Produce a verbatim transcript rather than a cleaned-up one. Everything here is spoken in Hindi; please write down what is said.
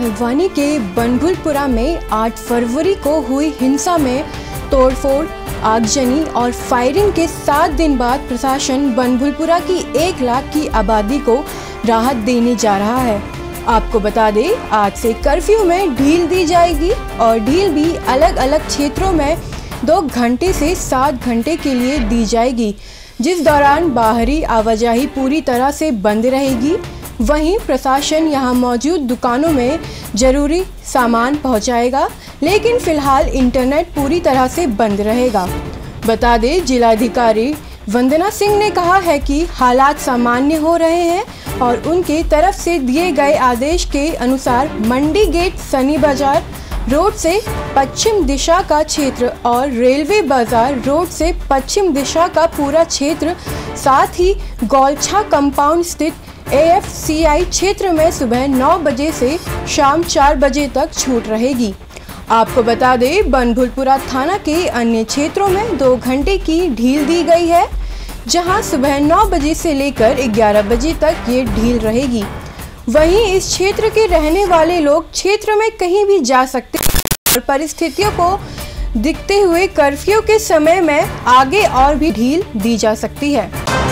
हल्द्वानी के बनभूलपुरा में आठ फरवरी को हुई हिंसा में तोड़फोड़, आगजनी और फायरिंग के सात दिन बाद प्रशासन बनभूलपुरा की एक लाख की आबादी को राहत देने जा रहा है। आपको बता दें, आज से कर्फ्यू में ढील दी जाएगी और ढील भी अलग अलग क्षेत्रों में दो घंटे से सात घंटे के लिए दी जाएगी, जिस दौरान बाहरी आवाजाही पूरी तरह से बंद रहेगी। वहीं प्रशासन यहां मौजूद दुकानों में जरूरी सामान पहुंचाएगा, लेकिन फिलहाल इंटरनेट पूरी तरह से बंद रहेगा। बता दें, जिलाधिकारी वंदना सिंह ने कहा है कि हालात सामान्य हो रहे हैं और उनके तरफ से दिए गए आदेश के अनुसार मंडी गेट, सनी बाजार रोड से पश्चिम दिशा का क्षेत्र और रेलवे बाजार रोड से पश्चिम दिशा का पूरा क्षेत्र, साथ ही गौलछा कंपाउंड स्थित ए एफ सी आई क्षेत्र में सुबह नौ बजे से शाम चार बजे तक छूट रहेगी। आपको बता दें, बनभूलपुरा थाना के अन्य क्षेत्रों में दो घंटे की ढील दी गई है, जहां सुबह नौ बजे से लेकर ग्यारह बजे तक ये ढील रहेगी। वहीं इस क्षेत्र के रहने वाले लोग क्षेत्र में कहीं भी जा सकते हैं और परिस्थितियों को देखते हुए कर्फ्यू के समय में आगे और भी ढील दी जा सकती है।